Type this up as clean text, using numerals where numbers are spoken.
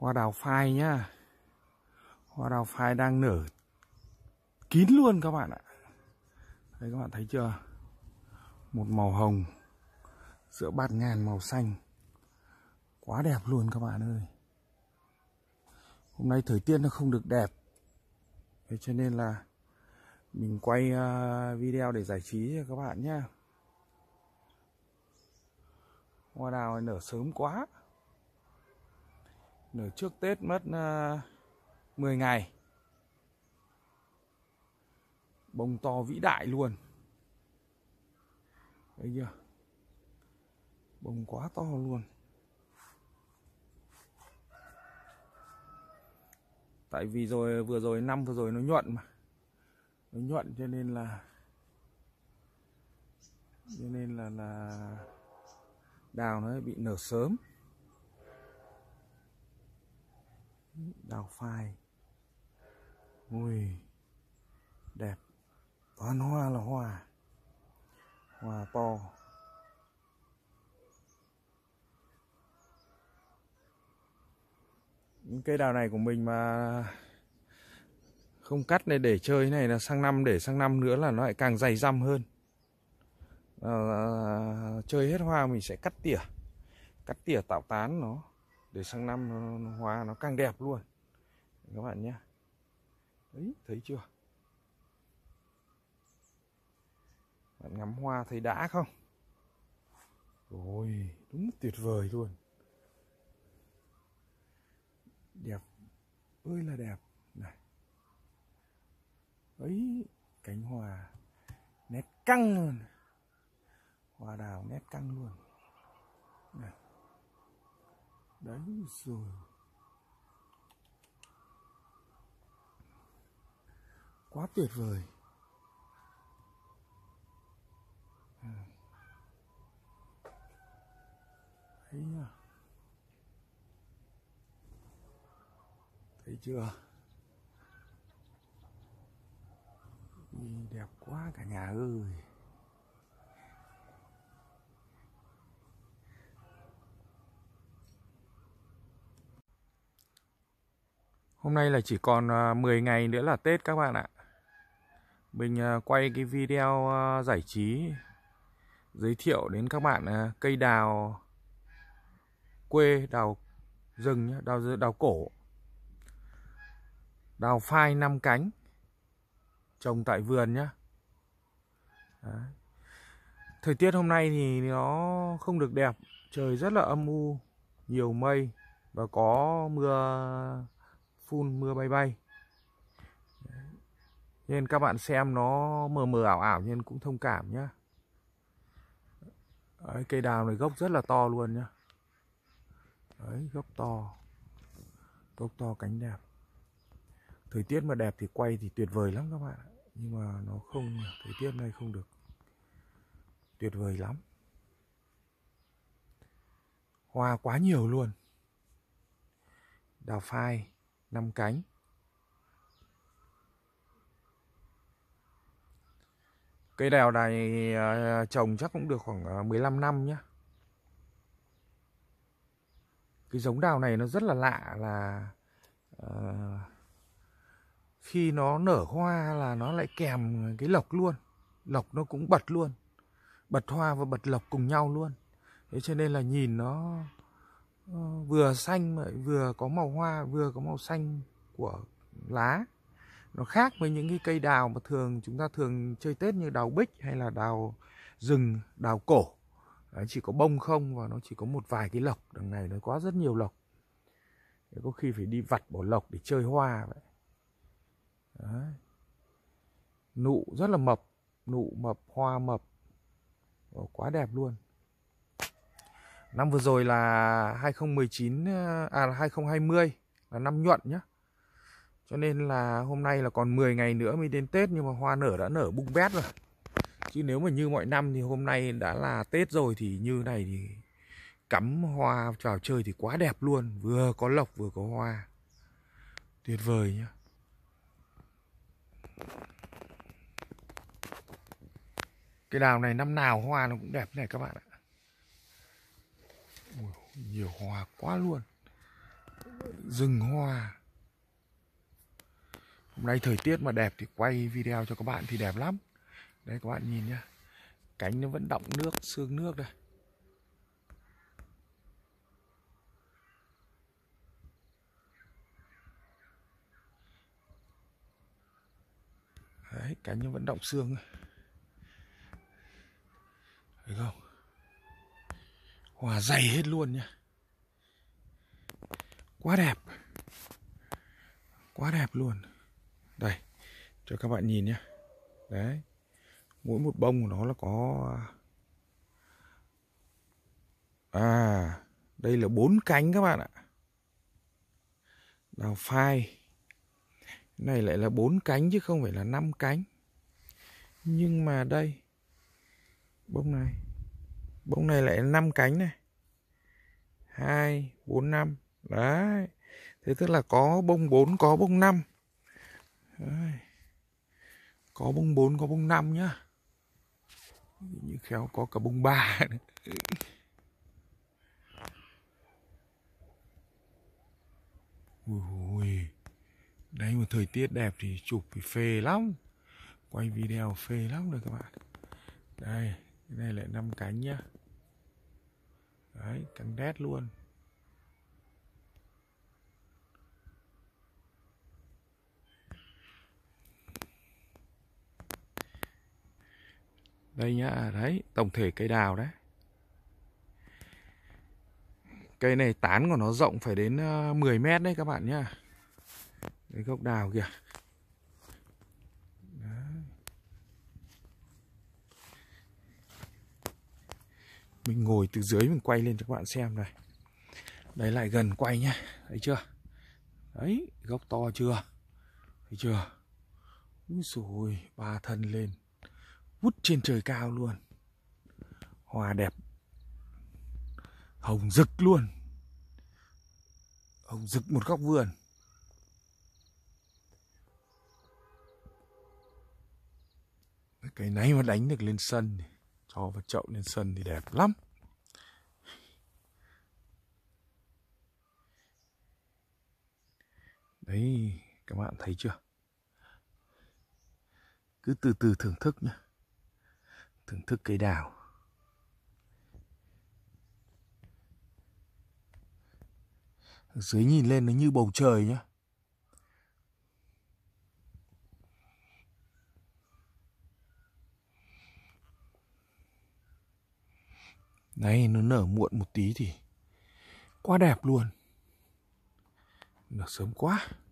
Hoa đào phai nhá. Hoa đào phai đang nở kín luôn các bạn ạ. Đấy, các bạn thấy chưa? Một màu hồng giữa bạt ngàn màu xanh. Quá đẹp luôn các bạn ơi. Hôm nay thời tiết nó không được đẹp, thế cho nên là mình quay video để giải trí cho các bạn nhé. Hoa đào này nở sớm quá. Nở trước Tết mất 10 ngày. Bông to vĩ đại luôn. Thấy chưa? Bông quá to luôn. Tại vì vừa rồi năm vừa rồi nó nhuận mà. Nó nhuận cho nên là đào nó bị nở sớm. Đào phai. Ui, đẹp. Toàn hoa là hoa. Hoa to. Những cây đào này của mình mà không cắt này để chơi này là sang năm, để sang năm nữa là nó lại càng dày dăm hơn. Chơi hết hoa mình sẽ cắt tỉa tạo tán nó để sang năm hoa nó càng đẹp luôn các bạn nhé. Đấy, thấy chưa? Bạn ngắm hoa thấy đã không? Ôi, đúng tuyệt vời luôn. Đẹp ơi là đẹp này. Ấy, cánh hoa nét căng luôn. Hoa đào nét căng luôn này. Đấy rồi. Quá tuyệt vời. Thấy nhá. Thấy chưa? Đẹp quá cả nhà ơi. Hôm nay là chỉ còn 10 ngày nữa là Tết các bạn ạ. Mình quay cái video giải trí giới thiệu đến các bạn cây đào quê, đào rừng nhá, đào cổ. Đào phai 5 cánh trồng tại vườn nhá. Đấy. Thời tiết hôm nay thì nó không được đẹp, trời rất là âm u, nhiều mây và có mưa phun, mưa bay bay. Đấy. Nên các bạn xem nó mờ mờ ảo ảo nên cũng thông cảm nhá. Đấy, cây đào này gốc rất là to luôn nhá. Đấy, gốc to cánh đẹp. Thời tiết mà đẹp thì quay thì tuyệt vời lắm các bạn ạ. Nhưng mà nó không, thời tiết này không được tuyệt vời lắm. Hoa quá nhiều luôn. Đào phai 5 cánh. Cây đào này trồng chắc cũng được khoảng 15 năm nhá. Cái giống đào này nó rất là lạ là khi nó nở hoa là nó lại kèm cái lộc luôn. Lộc nó cũng bật luôn. Bật hoa và bật lộc cùng nhau luôn. Thế cho nên là nhìn nó vừa xanh mà vừa có màu hoa, vừa có màu xanh của lá. Nó khác với những cái cây đào mà chúng ta thường chơi Tết như đào bích hay là đào rừng, đào cổ. Đấy, chỉ có bông không và nó chỉ có một vài cái lộc. Đằng này nó có rất nhiều lộc. Đấy, có khi phải đi vặt bỏ lộc để chơi hoa vậy. Đấy. Nụ rất là mập, nụ mập, hoa mập. Quá đẹp luôn. Năm vừa rồi là 2020 là năm nhuận nhá. Cho nên là hôm nay là còn 10 ngày nữa mới đến Tết, nhưng mà hoa đã nở bung bét rồi. Chứ nếu mà như mọi năm thì hôm nay đã là Tết rồi thì như này thì cắm hoa vào chơi thì quá đẹp luôn. Vừa có lộc vừa có hoa. Tuyệt vời nhá. Cái đào này năm nào hoa nó cũng đẹp này các bạn ạ. Ui, nhiều hoa quá luôn. rừng hoa. Hôm nay thời tiết mà đẹp thì quay video cho các bạn thì đẹp lắm. Đây các bạn nhìn nhá, cánh nó vẫn đọng nước, sương nước đây. Đấy, cánh nó vẫn đọng sương. Thấy không? Hoa dày hết luôn nhá. Quá đẹp. Quá đẹp luôn. Đây, cho các bạn nhìn nhé. Đấy, mỗi một bông của nó là có đây là 4 cánh các bạn ạ. Đào phai này lại là 4 cánh chứ không phải là 5 cánh. Nhưng mà đây, bông này lại là 5 cánh này. 2, 4, 5. Đấy. Thế tức là có bông 4, có bông 5. Đấy. Có bông 4, có bông 5 nhá. Như khéo có cả bông 3 nữa. Ui, đấy một thời tiết đẹp thì chụp thì phê lắm. Quay video phê lắm rồi các bạn. Đây, cái này lại 5 cánh nhá. Đấy, cánh đét luôn. Đây nhá, đấy, tổng thể cây đào đấy. Cây này tán của nó rộng phải đến 10 mét đấy các bạn nhá. Đấy, gốc đào kìa. Đấy. Mình ngồi từ dưới mình quay lên cho các bạn xem này. Đấy lại gần quay nhá. Thấy chưa? Đấy, gốc to chưa? Thấy chưa? Úi dồi, 3 thân lên. Vút trên trời cao luôn. Hoa đẹp. Hồng rực luôn. Hồng rực một góc vườn. Cái này mà đánh được lên sân, cho vào chậu lên sân thì đẹp lắm. Đấy, các bạn thấy chưa? Cứ từ từ thưởng thức nhá. Thưởng thức cây đào. Ở dưới nhìn lên nó như bầu trời nhá. Đấy, nó nở muộn một tí thì quá đẹp luôn. Nở sớm quá.